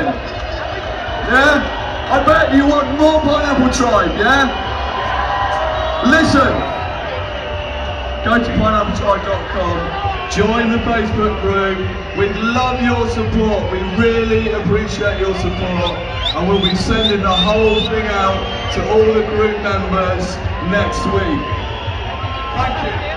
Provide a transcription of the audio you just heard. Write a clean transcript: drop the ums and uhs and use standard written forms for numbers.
then? Yeah? I bet you want more Pineapple Tribe, yeah? Listen, go to pineappletribe.com, join the Facebook group. We'd love your support. We really appreciate your support, and we'll be sending the whole thing out to all the group members next week. Thank you.